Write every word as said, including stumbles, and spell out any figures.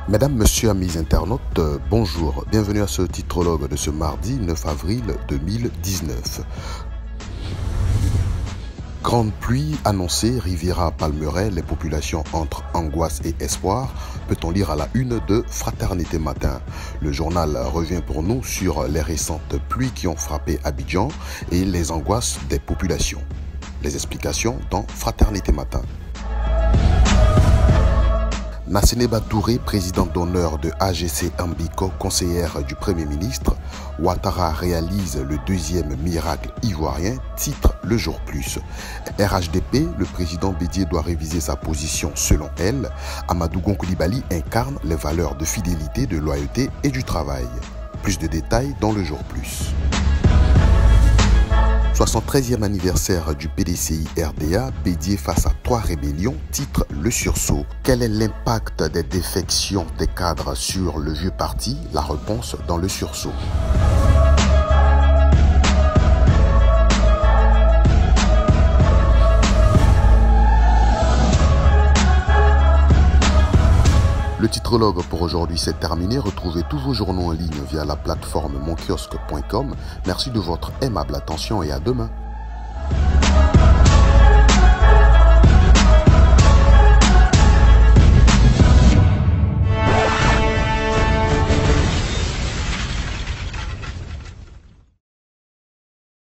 Mesdames, Messieurs, amis internautes, euh, bonjour. Bienvenue à ce titrologue de ce mardi neuf avril deux mille dix-neuf. Grande pluie annoncée, Riviera Palmeraie, les populations entre angoisse et espoir, peut-on lire à la une de Fraternité Matin. Le journal revient pour nous sur les récentes pluies qui ont frappé Abidjan et les angoisses des populations. Les explications dans Fraternité Matin. Nasseneba Touré, présidente d'honneur de A G C Ambiko, conseillère du Premier ministre, Ouattara réalise le deuxième miracle ivoirien, titre Le Jour Plus. R H D P, le président Bédié doit réviser sa position selon elle. Amadou Gon Coulibaly incarne les valeurs de fidélité, de loyauté et du travail. Plus de détails dans Le Jour Plus. soixante-treizième anniversaire du P D C I R D A, Bédié face à trois rébellions, titre Le Sursaut. Quel est l'impact des défections des cadres sur le vieux parti? La réponse dans Le Sursaut. Le titrologue pour aujourd'hui c'est terminé. Retrouvez tous vos journaux en ligne via la plateforme mon kiosque point com. Merci de votre aimable attention et à demain.